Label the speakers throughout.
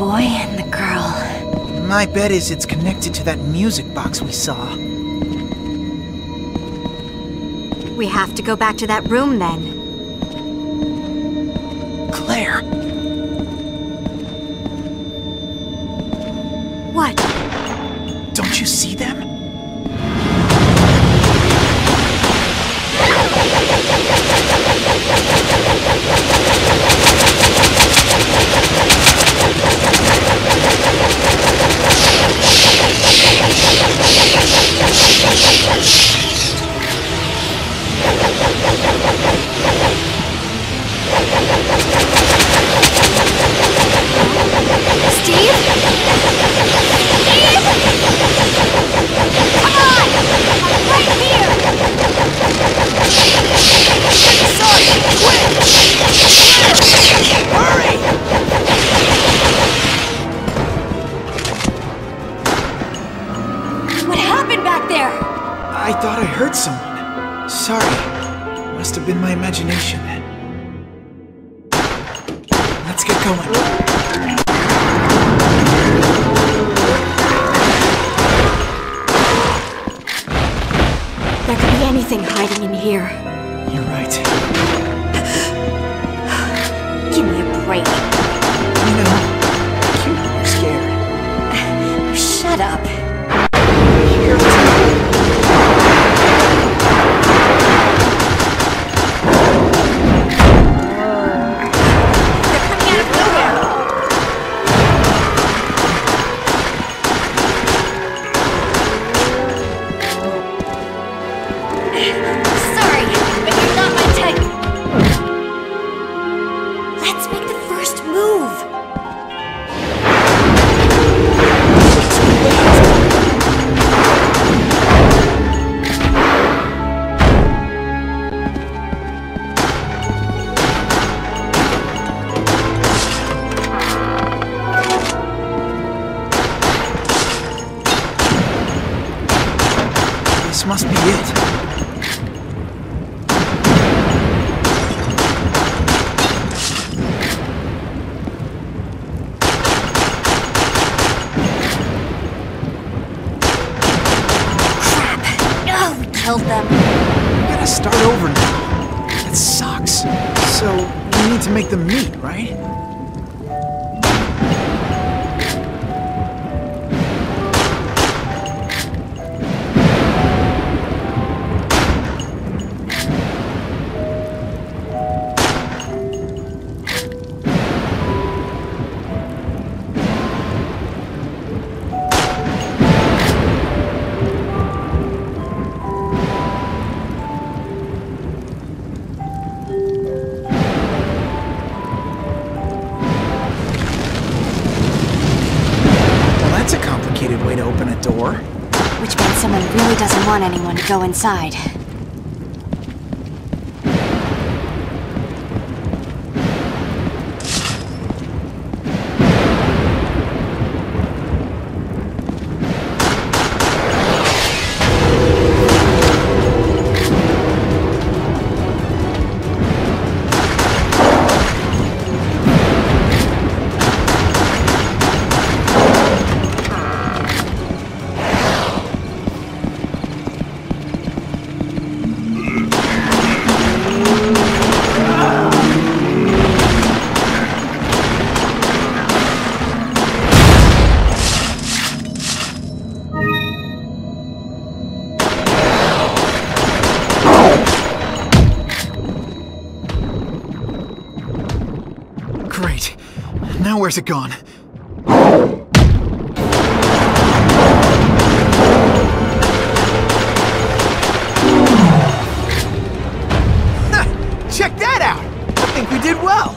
Speaker 1: boy and the girl.
Speaker 2: My bet is it's connected to that music box we saw.
Speaker 1: We have to go back to that room then.
Speaker 2: Claire!
Speaker 1: What?
Speaker 2: Don't you see them? I thought I heard someone. Sorry. Must have been my imagination. Let's get going.
Speaker 1: There could be anything hiding in here.
Speaker 2: You're right.
Speaker 1: Give me a break.
Speaker 2: You know, cute when you're scared.
Speaker 1: Shut up.
Speaker 2: Here we go. This must be it.
Speaker 1: Crap! Oh, we killed them.
Speaker 2: We gotta start over now. That sucks. So, we need to make them meet, right? That's a complicated way to open a door.
Speaker 1: Which means someone really doesn't want anyone to go inside.
Speaker 2: Great. Now where's it gone? Check that out! I think we did well.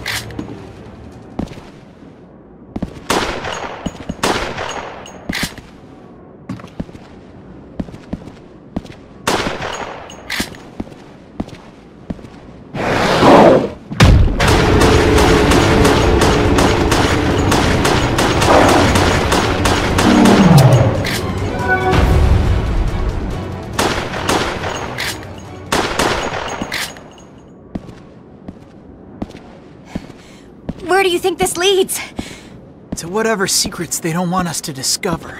Speaker 1: Where do you think this leads?
Speaker 2: to whatever secrets they don't want us to discover.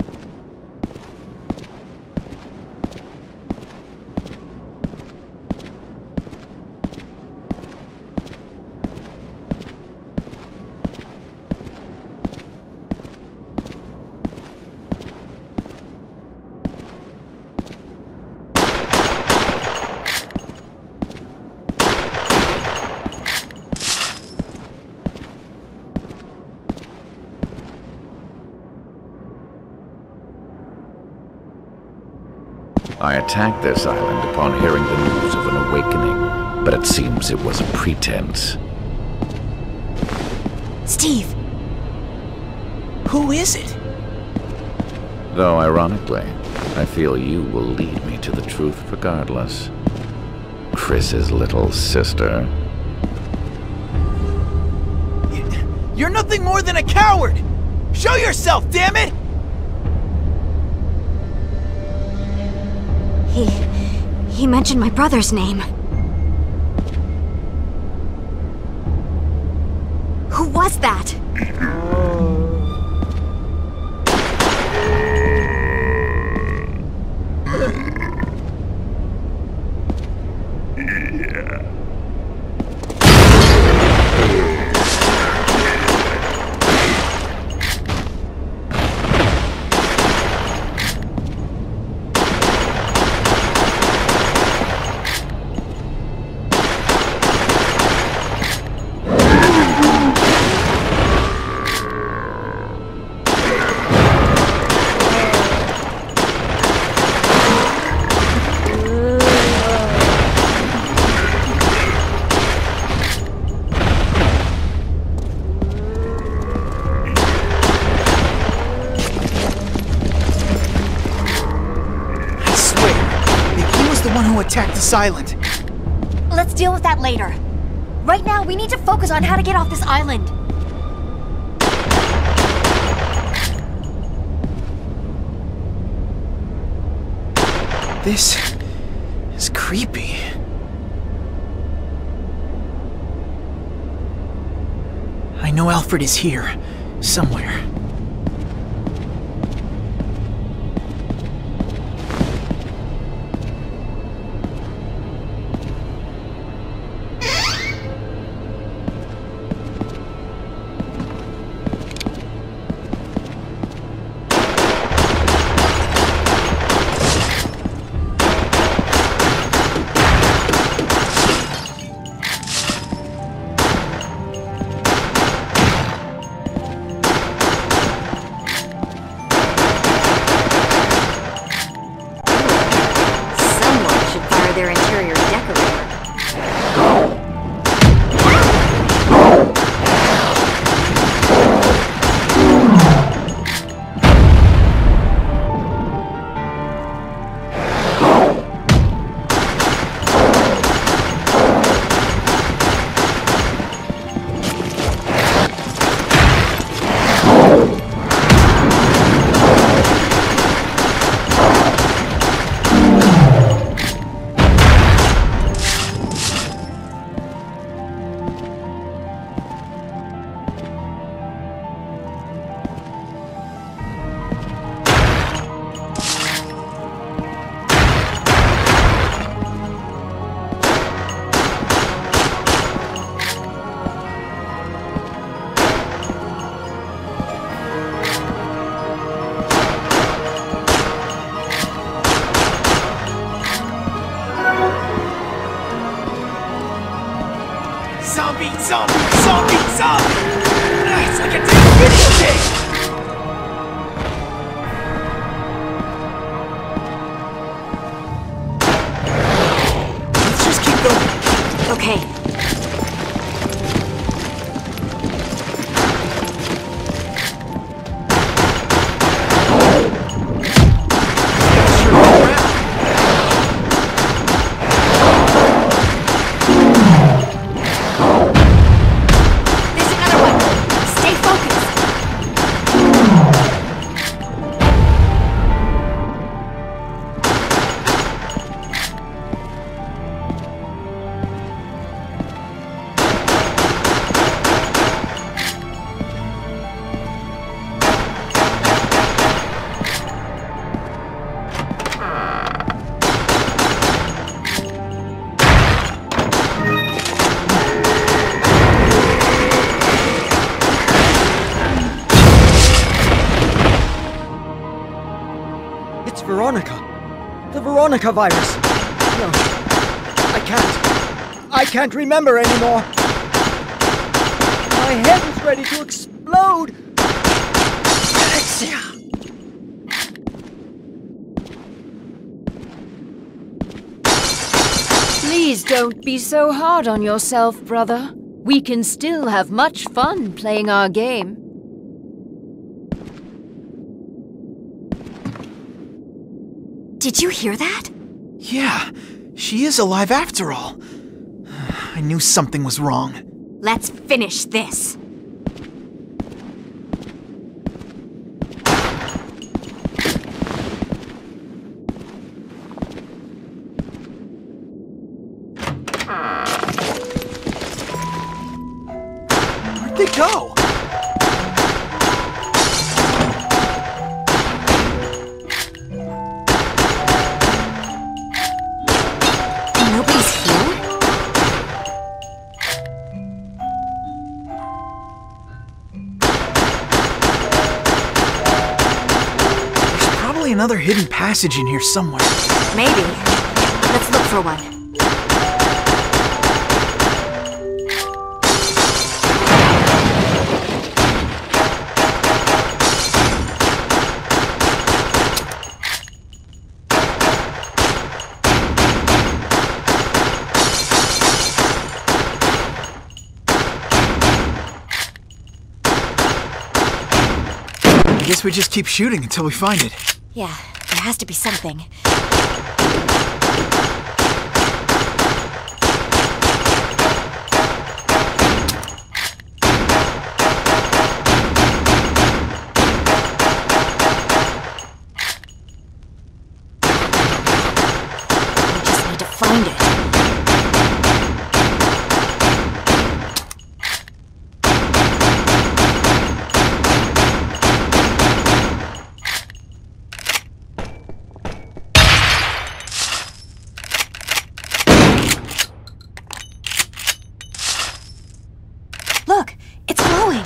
Speaker 3: I attacked this island upon hearing the news of an awakening, but it seems it was a pretense.
Speaker 1: Steve!
Speaker 2: Who is it?
Speaker 3: Though, ironically, I feel you will lead me to the truth regardless. Chris's little sister.
Speaker 2: You're nothing more than a coward! Show yourself, damn it!
Speaker 1: He mentioned my brother's name. Who was that?
Speaker 2: Attack this island.
Speaker 1: Let's deal with that later. Right now, we need to focus on how to get off this island.
Speaker 2: This is creepy. I know Alfred is here, somewhere.
Speaker 1: Their interior decorator.
Speaker 2: Zombie, zombie, zombie, zombie! It's like a damn video game! Let's just keep going.
Speaker 1: Okay.
Speaker 4: Veronica virus. No, I can't. I can't remember anymore. My head is ready to explode. Alexia!
Speaker 5: Please don't be so hard on yourself, brother. We can still have much fun playing our game.
Speaker 1: Did you hear that?
Speaker 2: Yeah, she is alive after all. I knew something was wrong.
Speaker 1: Let's finish this.
Speaker 2: Where'd they go?
Speaker 1: Nobody's here?
Speaker 2: There's probably another hidden passage in here somewhere.
Speaker 1: Maybe. Let's look for one.
Speaker 2: I guess we just keep shooting until we find it.
Speaker 1: Yeah, there has to be something. We just need to find it. Look, it's glowing.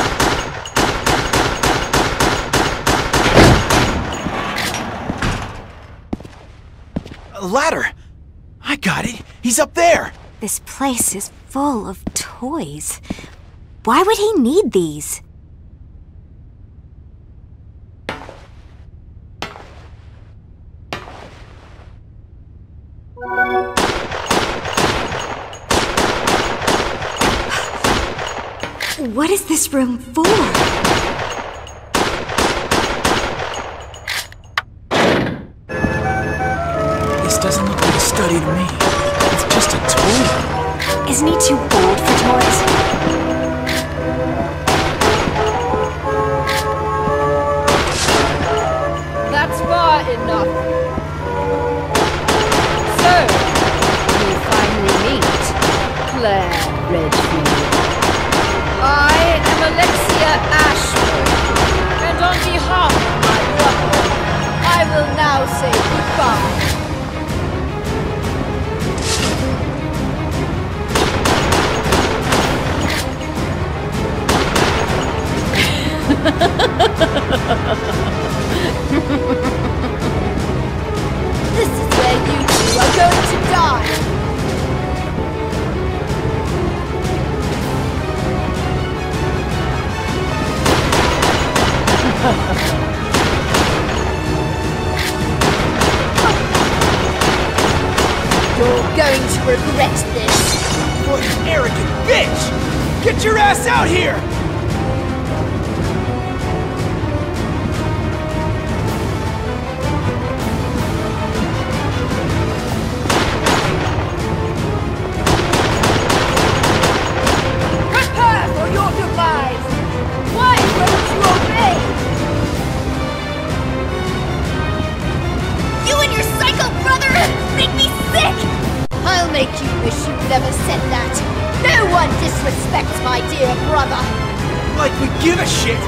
Speaker 2: A ladder! I got it. He's up there.
Speaker 1: This place is full of toys. Why would he need these? What is this room for?
Speaker 2: This doesn't look like a study to me. It's just a toy.
Speaker 1: Isn't he too old for toys?
Speaker 5: That's far enough. So, we finally meet Claire Redfield. I am Alexia Ashford, and on behalf of my brother, I will now say goodbye. This is where you two are going to die. You're going to regret this.
Speaker 2: What an arrogant bitch! Get your ass out here!
Speaker 5: Prepare for your demise! Why won't you obey?
Speaker 1: You and your psycho brother make me sick!
Speaker 5: I'll make you wish you'd never said that. No one disrespects my dear brother.
Speaker 2: Like we give a shit!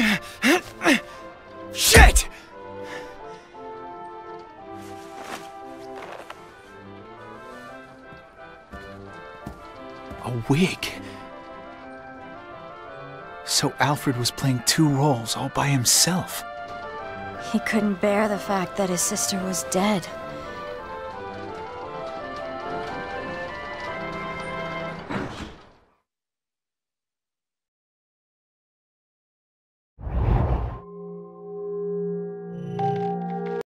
Speaker 2: Shit! A wig. So Alfred was playing two roles all by himself.
Speaker 1: He couldn't bear the fact that his sister was dead.